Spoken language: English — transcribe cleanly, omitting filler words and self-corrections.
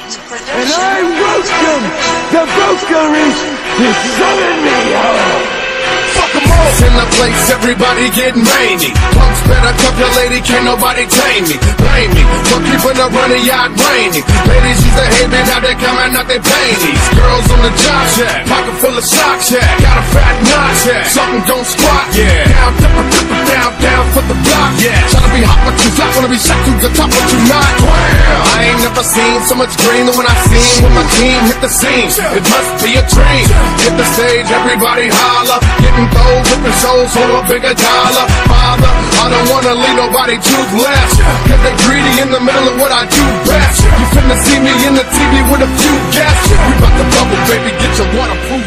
and I roast them! The roaster is selling me out! Fuck 'em all! In the place, everybody getting rainy. Punks better cuff your lady, can't nobody tame me. Blame me for keeping a running yacht rainy. Ladies used to hate me, now they coming out they panties. Girls on the job shack, pocket full of socks, yeah. Got a fat notch, yeah. Something don't squat, yeah. Down, down for the block, yeah. Tryna be hot, but you flat, wanna be shot to the top, but you not. Wow. I ain't never seen so much green than when I seen when my team hit the scene. It must be a dream. Hit the stage, everybody holler. Getting gold, ripping shows for a bigger dollar. Father, I don't wanna leave nobody toothless. Cause they greedy in the middle of what I do best. You finna see me in the TV with a few guests. We bout to bubble, baby, get your waterproof.